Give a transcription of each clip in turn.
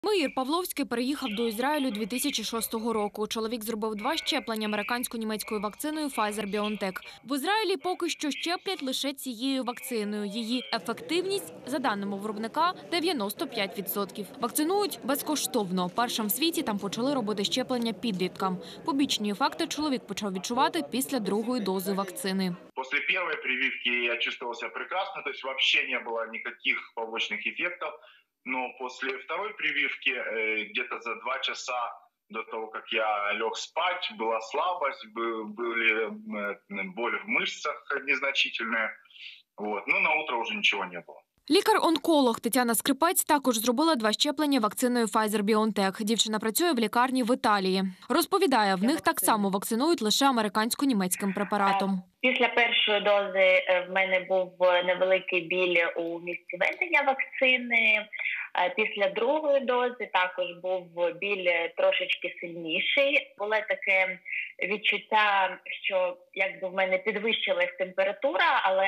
Меїр Павловський переїхав до Ізраїлю 2006 року. Чоловік зробив 2 щеплення американсько-німецькою вакциною Pfizer-BioNTech. В Ізраїлі поки що щеплять лише цією вакциною. Її ефективність, за даними виробника, 95%. Вакцинують безкоштовно. Першим в світі там почали робити щеплення підліткам. Побічні ефекти чоловік почав відчувати після другої дози вакцини. После первой прививки я чувствовал себя прекрасно, то есть вообще не было никаких побочных эффектов. Но после второй прививки, где-то за 2 часа до того, как я лег спать, была слабость, были боль в мышцах незначительная. Вот. Но на утро уже ничего не было. Лікар-онколог Тетяна Скрипець також зробила 2 щеплення вакциною Pfizer-BioNTech. Дівчина працює в лікарні в Італії. Розповідає, в них так само вакцинують лише американсько-німецьким препаратом. Після першої дози в мене був невеликий біль у місці введення вакцини. Після другої дози також був біль трошечки сильніший. Було таке відчуття, що якби в мене підвищилась температура, але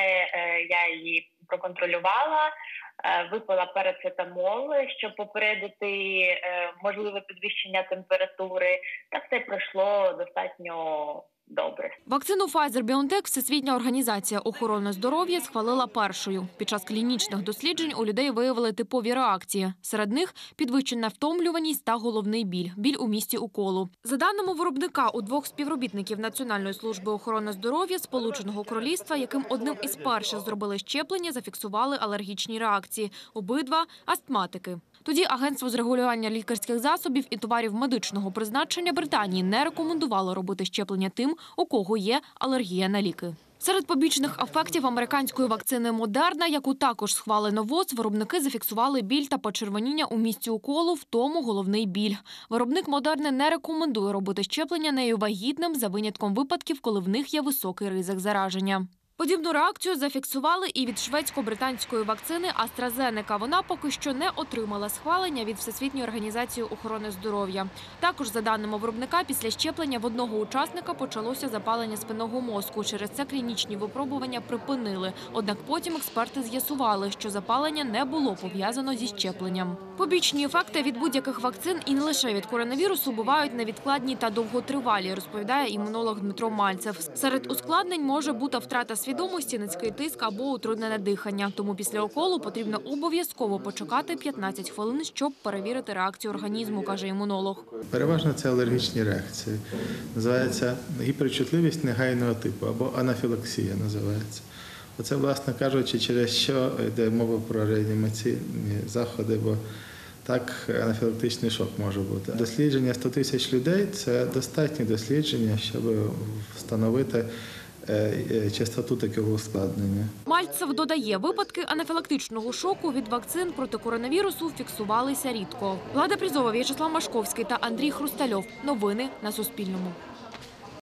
я її проконтролювала, випила парацетамол, щоб попередити можливе підвищення температури, та все пройшло достатньо добре. Вакцину Pfizer-BioNTech Всесвітня організація охорони здоров'я схвалила першою. Під час клінічних досліджень у людей виявили типові реакції. Серед них – підвищена втомлюваність та головний біль. Біль у місці уколу. За даними виробника, у 2 співробітників Національної служби охорони здоров'я Сполученого Королівства, яким одним із перших зробили щеплення, зафіксували алергічні реакції. Обидва – астматики. Тоді Агентство з регулювання лікарських засобів і товарів медичного призначення Британії не рекомендувало робити щеплення тим, у кого є алергія на ліки. Серед побічних ефектів американської вакцини Модерна, яку також схвалено ВОЗ, виробники зафіксували біль та почервоніння у місці уколу, в тому головний біль. Виробник Модерни не рекомендує робити щеплення нею вагітним за винятком випадків, коли в них є високий ризик зараження. Подібну реакцію зафіксували і від шведсько-британської вакцини AstraZeneca. Вона поки що не отримала схвалення від Всесвітньої організації охорони здоров'я. Також, за даними виробника, після щеплення в одного учасника почалося запалення спинного мозку. Через це клінічні випробування припинили. Однак потім експерти з'ясували, що запалення не було пов'язано зі щепленням. Побічні ефекти від будь-яких вакцин і не лише від коронавірусу бувають невідкладні та довготривалі, розповідає імунолог Дмитро Мальцев. Серед ускладнень може бути втрата свідомості, низький тиск або утруднене дихання. Тому після уколу потрібно обов'язково почекати 15 хвилин, щоб перевірити реакцію організму, каже імунолог. Переважно це алергічні реакції. Називається гіперчутливість негайного типу або анафілаксія називається. Оце, власне кажучи, через що йде мова про реанімаційні заходи, бо так анафілактичний шок може бути. Дослідження 100 тисяч людей – це достатні дослідження, щоб встановити частоту такого ускладнення. Мальцев додає, випадки анафілактичного шоку від вакцин проти коронавірусу фіксувалися рідко. Влада Призова, В'ячеслав Машковський та Андрій Хрустальов. Новини на Суспільному.